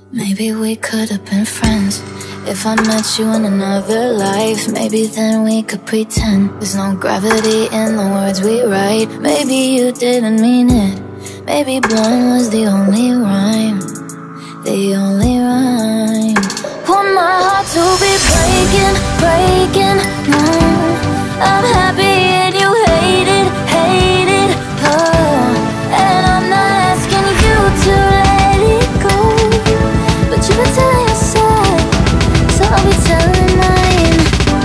Maybe we could have been friends. If I met you in another life, maybe then we could pretend there's no gravity in the words we write. Maybe you didn't mean it. Maybe blind was the only rhyme. The only rhyme. Want my heart to be breaking, breaking. No, I'm happy and you hate it, hate it. Oh, and I'm not asking you to let it go, but you were telling your side, so I'll be telling mine.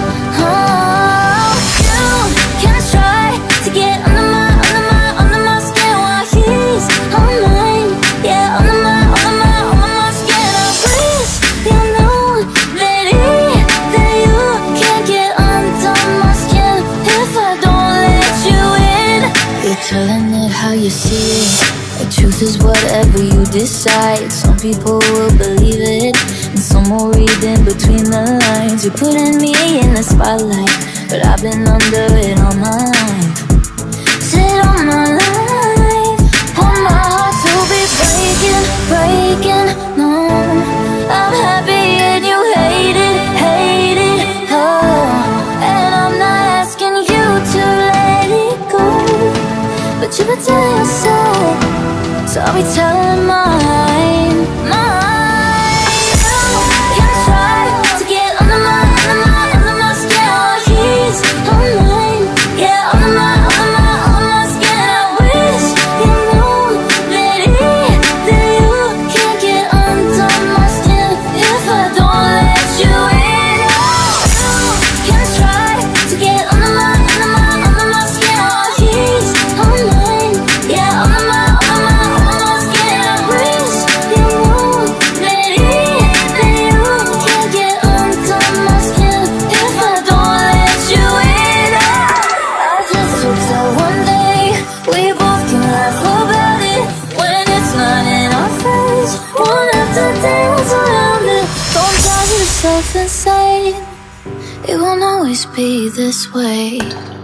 Oh, you can try to get under my skin while he's on mine. Yeah, under my skin. I wish you know that you can't get under my skin if I don't let you in. You're telling it how you see it. The truth is whatever you decide. Some people will believe it, and some will read in between the lines. You're putting me in the spotlight, but I've been under it all my life. Sit on my life. Want my heart to be breaking, breaking. No, I'm happy and you hate it, hate it. Oh, and I'm not asking you to let it go, but you were telling your side, so I'll be telling mine, mine. You can try to get under my skin while he's on mine. Yeah, under my skin. I wish you know that you can't get under my skin if I don't let you in. You can try to get under my skin while he's on mine. Yeah, under my skin. I wish you know that you can't get under my skin if I don't let you in. I just hope that one day we both can laugh about it when it's not in our face. One after day was around it. Don't drive yourself insane. It won't always be this way.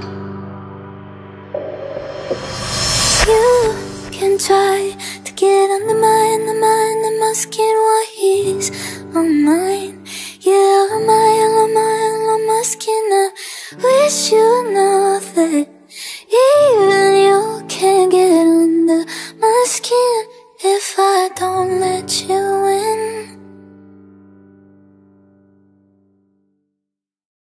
You can try to get under my skin while he's on mine. Yeah, on my skin. I wish you know that